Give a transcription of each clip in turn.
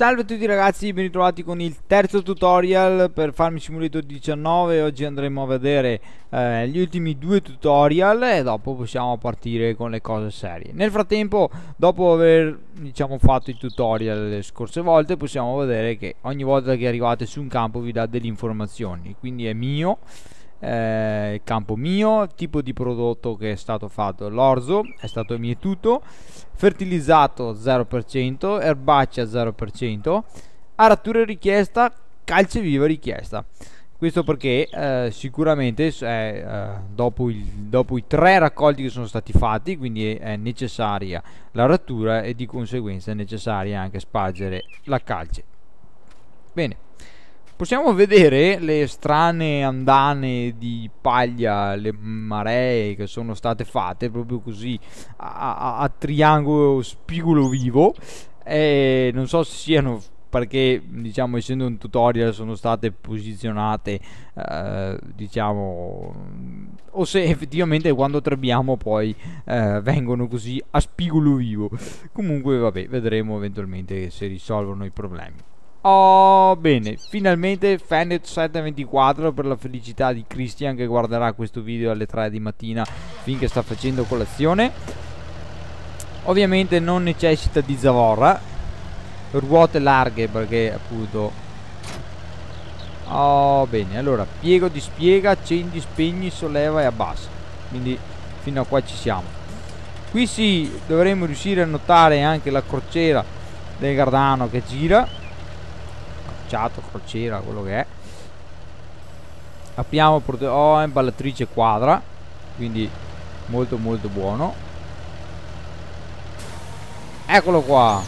Salve a tutti ragazzi, ben ritrovati con il terzo tutorial per Farming Simulator 19. Oggi andremo a vedere gli ultimi due tutorial e dopo possiamo partire con le cose serie. Nel frattempo, dopo aver fatto i tutorial le scorse volte, possiamo vedere che ogni volta che arrivate su un campo vi dà delle informazioni. Quindi è mio, il campo mio, tipo di prodotto che è stato fatto, l'orzo è stato mietuto, fertilizzato 0%, erbaccia 0%, aratura richiesta, calce viva richiesta. Questo perché sicuramente dopo i 3 raccolti che sono stati fatti, quindi è necessaria l'aratura e di conseguenza è necessaria anche spargere la calce. Bene, possiamo vedere le strane andane di paglia, le maree che sono state fatte proprio così a triangolo spigolo vivo. E non so se siano perché, essendo un tutorial, sono state posizionate o se effettivamente quando trebbiamo poi vengono così a spigolo vivo. Comunque vabbè, vedremo eventualmente se risolvono i problemi. Oh, bene, finalmente Fennet 724 per la felicità di Christian, che guarderà questo video alle 3 di mattina finché sta facendo colazione. Ovviamente non necessita di zavorra, ruote larghe perché appunto... Oh, bene, allora piego, dispiega, accendi, spegni, solleva e abbassa. Quindi fino a qua ci siamo. Qui sì, dovremo riuscire a notare anche la crociera del Gardano che gira, crociera, quello che è. Apriamo è imballatrice quadra, quindi molto molto buono. Eccolo qua,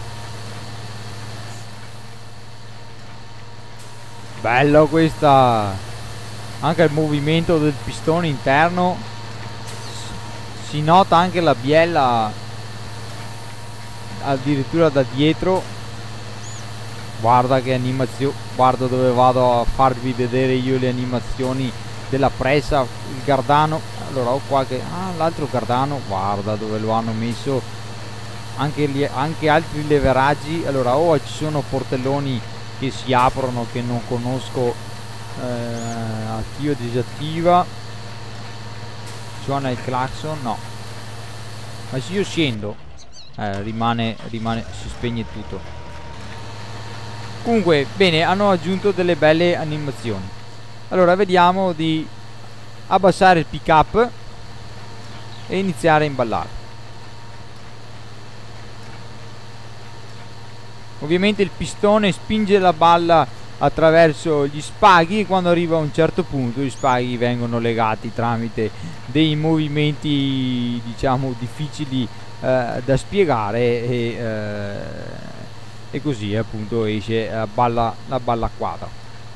bello questa, anche il movimento del pistone interno, si nota anche la biella addirittura da dietro. Guarda che animazione, guarda dove vado a farvi vedere io le animazioni della presa, il Gardano. Allora ho qua che l'altro Gardano, guarda dove lo hanno messo, anche altri leveraggi. Allora ci sono portelloni che si aprono che non conosco, attiva, disattiva, suona il clacson, no, ma se io scendo rimane, si spegne tutto. Comunque, bene, hanno aggiunto delle belle animazioni. Allora, vediamo di abbassare il pick up e iniziare a imballare. Ovviamente il pistone spinge la balla attraverso gli spaghi e quando arriva a un certo punto gli spaghi vengono legati tramite dei movimenti, difficili da spiegare e così appunto esce la balla quadra.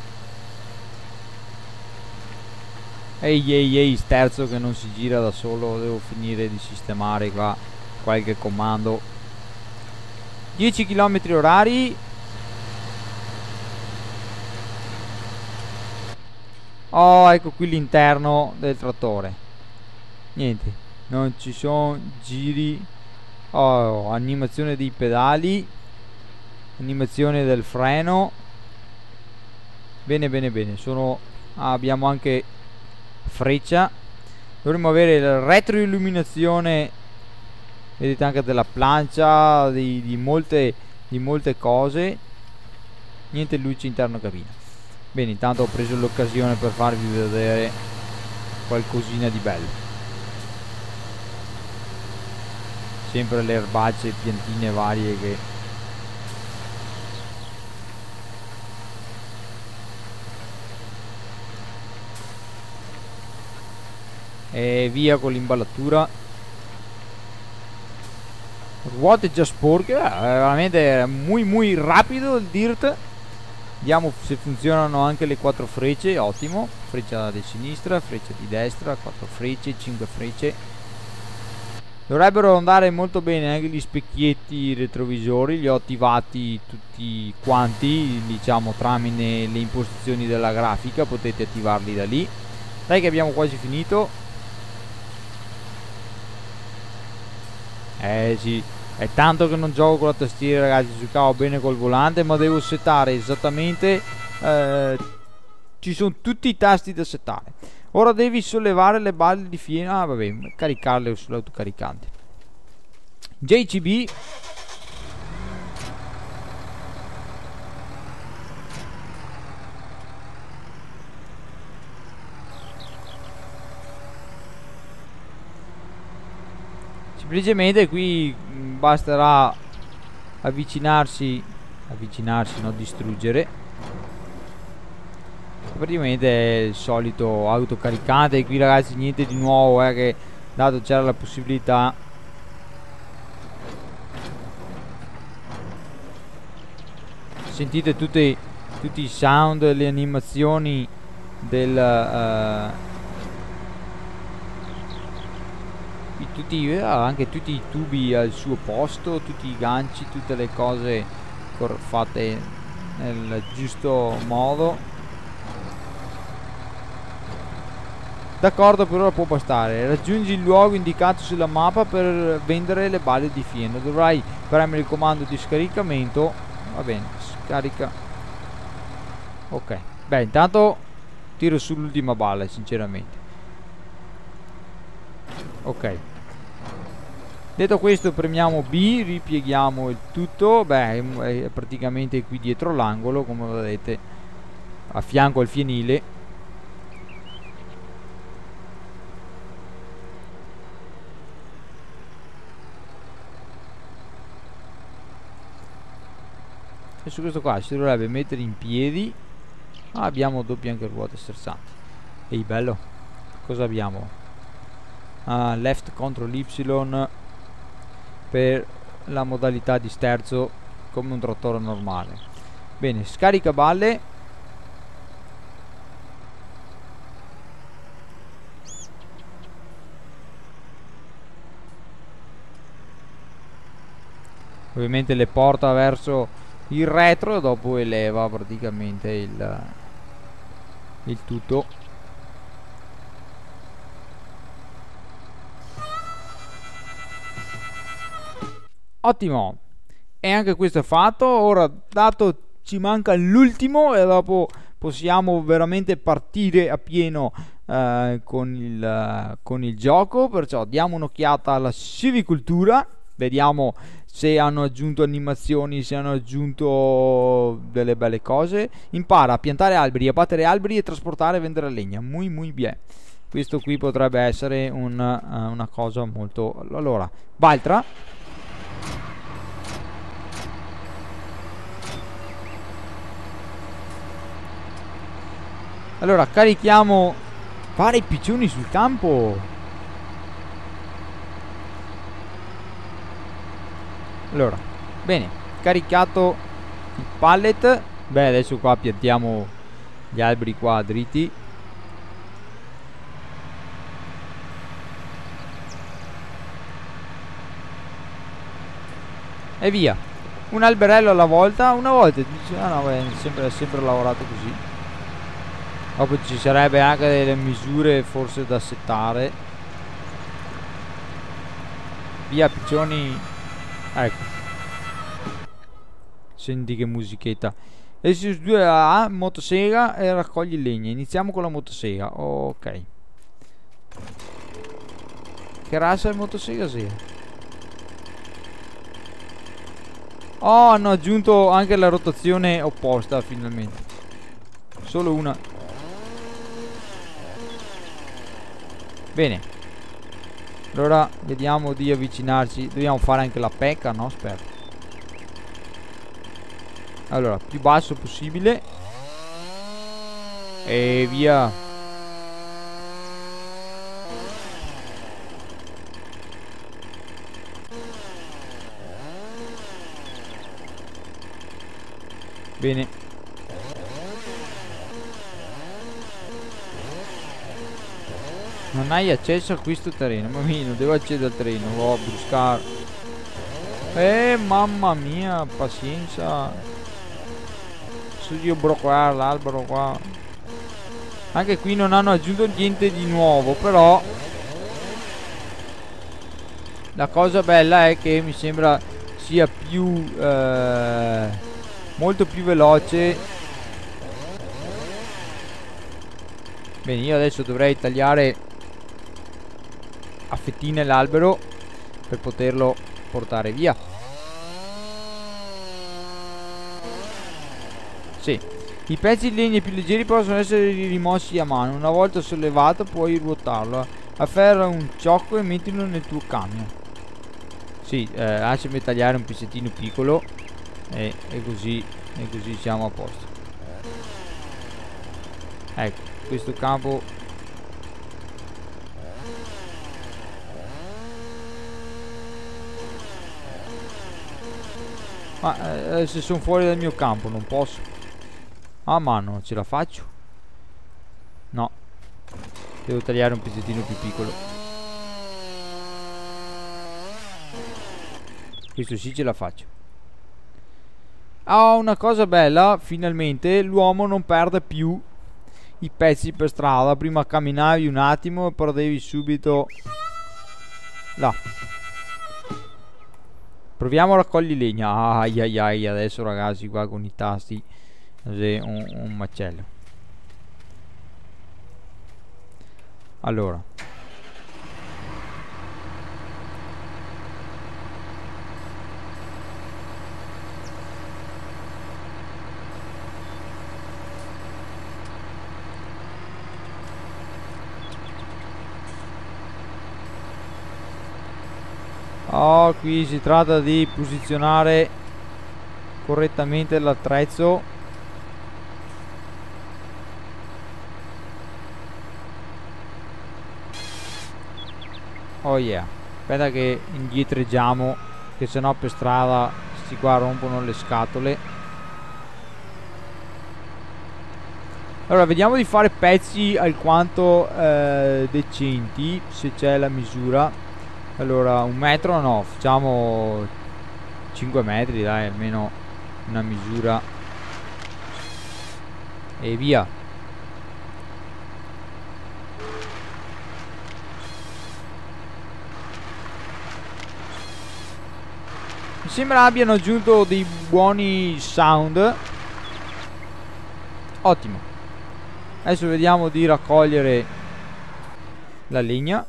Ehi, sterzo che non si gira da solo, devo finire di sistemare qua qualche comando. 10 km orari. Oh, ecco qui l'interno del trattore. Niente, non ci sono giri. Oh, animazione dei pedali, animazione del freno. Bene, abbiamo anche freccia. Dovremmo avere la retroilluminazione, vedete, anche della plancia, di molte cose. Niente luce interno cabina. Bene, intanto ho preso l'occasione per farvi vedere qualcosina di bello. Sempre le erbacce e piantine varie che... E via con l'imballatura. Ruote già sporche, veramente muy rapido il dirt. Vediamo se funzionano anche le 4 frecce, ottimo. Freccia di sinistra, freccia di destra, 4 frecce, 5 frecce. Dovrebbero andare molto bene anche gli specchietti retrovisori, li ho attivati tutti quanti, tramite le impostazioni della grafica, potete attivarli da lì. Dai che abbiamo quasi finito. Sì, È tanto che non gioco con la tastiera, ragazzi. Giocavo bene col volante, ma devo settare esattamente. Ci sono tutti i tasti da settare. Ora devi sollevare le balle di fieno. Ah, vabbè, caricarle sull'autocaricante. JCB. Semplicemente qui basterà avvicinarsi, no, distruggere. Praticamente è il solito autocaricante. Qui, ragazzi, niente di nuovo, che dato c'era la possibilità. Sentite tutti i sound, le animazioni del anche tutti i tubi al suo posto, tutti i ganci, tutte le cose fatte nel giusto modo. D'accordo, per ora può bastare. Raggiungi il luogo indicato sulla mappa per vendere le balle di fieno. Dovrai premere il comando di scaricamento. Va bene, scarica. Ok, beh, intanto tiro sull'ultima balla, sinceramente. Ok, detto questo, premiamo B, ripieghiamo il tutto. Beh, è praticamente qui dietro l'angolo, come vedete, a fianco al fienile. E su questo qua si dovrebbe mettere in piedi. Abbiamo doppie anche ruote stersanti. Ehi, bello. Cosa abbiamo? Left control Y per la modalità di sterzo, come un trattore normale. Bene, scarica balle. Ovviamente le porta verso il retro e dopo eleva praticamente il tutto. Ottimo, e anche questo è fatto. Ora, dato ci manca l'ultimo, e dopo possiamo veramente partire a pieno con il gioco. Perciò diamo un'occhiata alla civicultura, vediamo se hanno aggiunto animazioni, se hanno aggiunto delle belle cose. Impara a piantare alberi, a battere alberi e trasportare e vendere legna. Muy bien. Questo qui potrebbe essere una cosa molto... Allora, Valtra. Allora, carichiamo. Fare i piccioni sul campo. Allora, bene, caricato il pallet. Beh, adesso qua piantiamo gli alberi qua dritti. E via. Un alberello alla volta. Una volta dice, ah no, beh, sempre lavorato così. Dopo ci sarebbe anche delle misure forse da settare. Via piccioni. Ecco, senti che musichetta. S2A, motosega e raccogli legna. Iniziamo con la motosega. Ok. Che razza è il motosega? Sì. Oh, hanno aggiunto anche la rotazione opposta finalmente. Solo una. Bene. Allora vediamo di avvicinarci. Dobbiamo fare anche la pecca, no? Aspetta. Allora, più basso possibile. E via. Bene. Non hai accesso a questo terreno. Ma io non devo accedere al terreno. Vado a buscare. Mamma mia, pazienza. Se io bloccare l'albero qua. Anche qui non hanno aggiunto niente di nuovo, però La cosa bella è che mi sembra sia più molto più veloce. Bene, io adesso dovrei tagliare a fettine l'albero per poterlo portare via. Sì. I pezzi di legno più leggeri possono essere rimossi a mano. Una volta sollevato puoi ruotarlo. Afferra un ciocco e mettilo nel tuo camion. Sì, lasciami tagliare un pezzettino piccolo e così siamo a posto. Ecco, questo campo. Ma se sono fuori dal mio campo non posso. Ah, ma non ce la faccio. No, devo tagliare un pezzettino più piccolo. Questo sì ce la faccio. Ah, una cosa bella, finalmente l'uomo non perde più i pezzi per strada. Prima camminavi un attimo e perdevi subito. Là. Proviamo a raccogliere legna. Ai ai ai, adesso ragazzi qua con i tasti un macello. Allora, qui si tratta di posizionare correttamente l'attrezzo. Oh yeah. Aspetta che indietreggiamo, che sennò per strada sti qua rompono le scatole. Allora vediamo di fare pezzi alquanto decenti, se c'è la misura. Allora 1 metro no, facciamo 5 metri, dai, almeno una misura. E via. Mi sembra abbiano aggiunto dei buoni sound. Ottimo. Adesso vediamo di raccogliere la legna.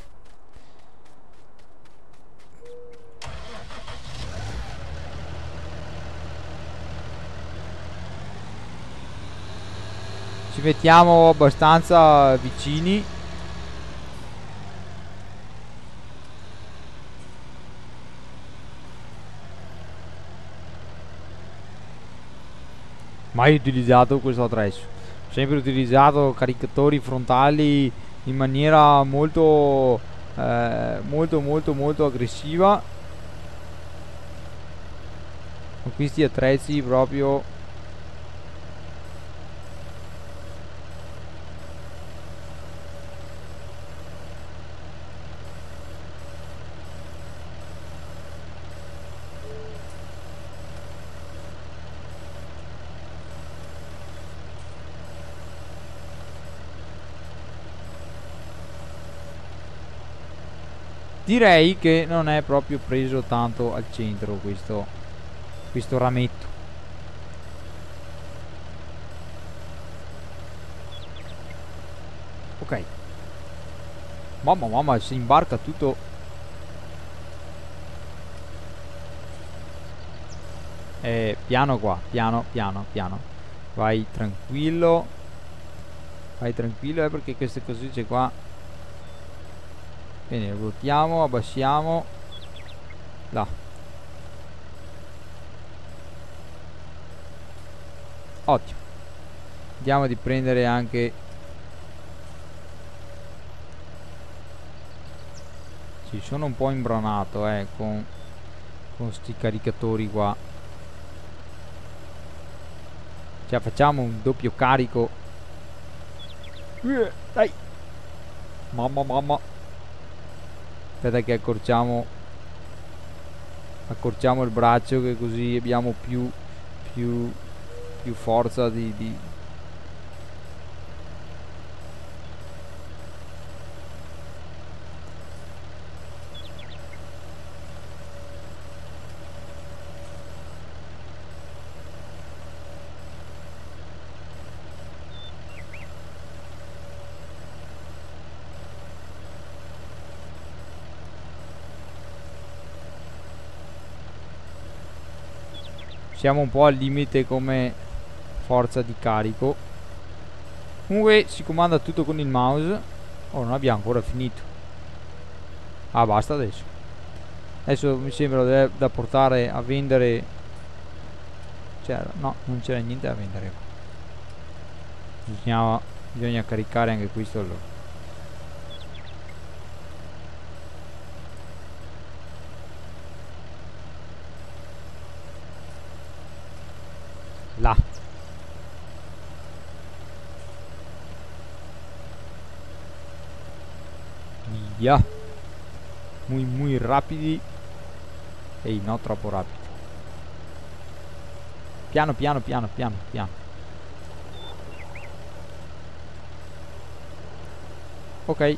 Ci mettiamo abbastanza vicini. Mai utilizzato questo attrezzo. Ho sempre utilizzato caricatori frontali in maniera molto molto aggressiva. Con questi attrezzi proprio. Direi che non è proprio preso tanto al centro questo rametto. Ok. Mamma, si imbarca tutto. Piano qua, piano. Vai tranquillo, perché queste cosicce qua. Bene, ruotiamo, abbassiamo. Là. Ottimo. Andiamo di prendere anche. Sì, sono un po' imbranato con sti caricatori qua. Cioè facciamo un doppio carico. Dai. Mamma. Aspetta che accorciamo il braccio, che così abbiamo più forza di. siamo un po' al limite come forza di carico. Comunque si comanda tutto con il mouse. Oh, non abbiamo ancora finito. Ah, basta adesso. Adesso mi sembra da portare a vendere. C'era, no, non c'era niente da vendere. Bisogna caricare anche questo allora. Là. Via. Muy rapidi. Ehi, no, troppo rapidi. Piano. Ok.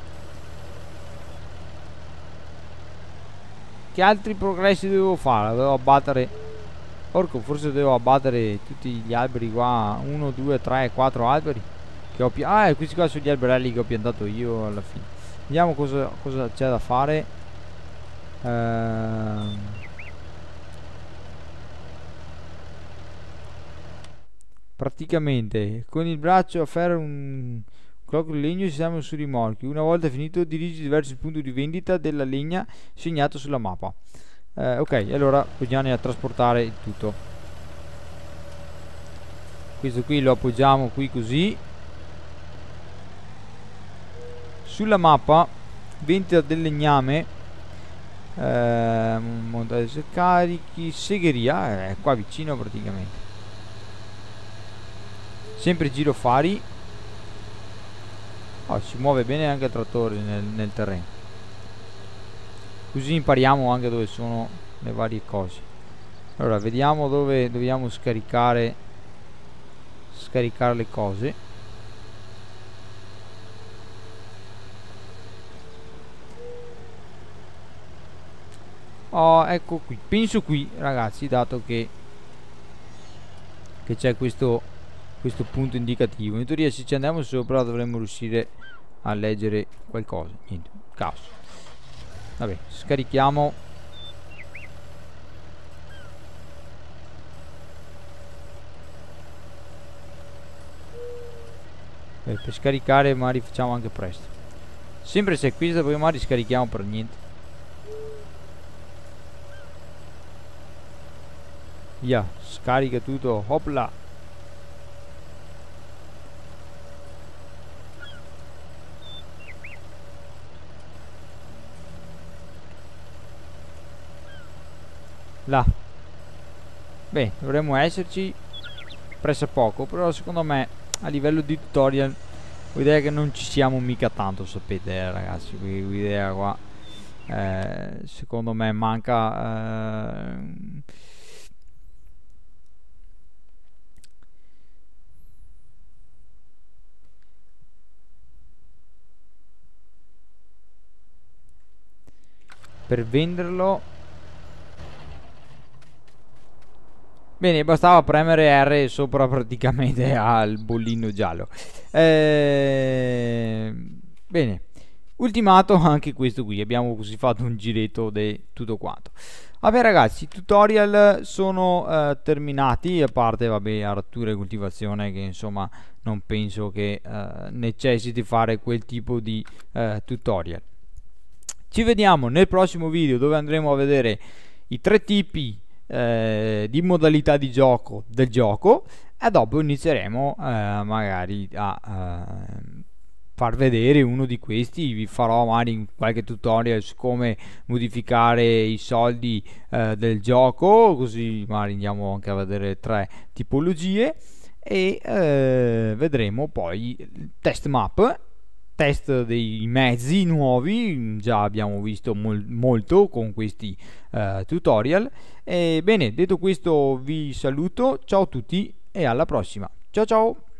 Che altri progressi devo fare? Devo abbattere. Porco, forse devo abbattere tutti gli alberi qua. 1, 2, 3, 4 alberi che ho piantato. Questi qua sono gli alberelli che ho piantato io alla fine. Vediamo cosa c'è da fare. Praticamente con il braccio a ferro un blocco di legno si siamo su rimorchi. Una volta finito dirigi diversi punti di vendita della legna segnato sulla mappa. Ok, allora bisogna trasportare il tutto. Questo qui lo appoggiamo qui così. Sulla mappa vendita del legname, montaggio carichi, segheria, è qua vicino praticamente. Sempre girofari. Oh, si muove bene anche il trattore nel terreno. Così impariamo anche dove sono le varie cose. Allora vediamo dove dobbiamo scaricare le cose. Oh, ecco qui, penso qui ragazzi, dato che c'è questo punto indicativo. In teoria se ci andiamo sopra dovremmo riuscire a leggere qualcosa. Niente, caos. Vabbè, scarichiamo. Per scaricare magari facciamo anche presto. Sempre se qui poi magari scarichiamo per niente. Via, scarica tutto, hopla. Là. Beh, dovremmo esserci presso poco, però secondo me a livello di tutorial ho idea che non ci siamo mica tanto, sapete ragazzi, quell'idea qua secondo me manca per venderlo. Bene, bastava premere R sopra praticamente al bollino giallo. Bene, ultimato anche questo qui. Abbiamo così fatto un giretto di tutto quanto. Vabbè ragazzi, i tutorial sono terminati, a parte vabbè arattura e coltivazione che insomma non penso che necessiti fare quel tipo di tutorial. Ci vediamo nel prossimo video dove andremo a vedere i 3 tipi di modalità di gioco del gioco e dopo inizieremo magari a far vedere uno di questi. Vi farò magari qualche tutorial su come modificare i soldi del gioco, così magari andiamo anche a vedere 3 tipologie e vedremo poi il test map, test dei mezzi nuovi. Già abbiamo visto molto con questi tutorial. E bene, detto questo vi saluto, ciao a tutti e alla prossima, ciao ciao.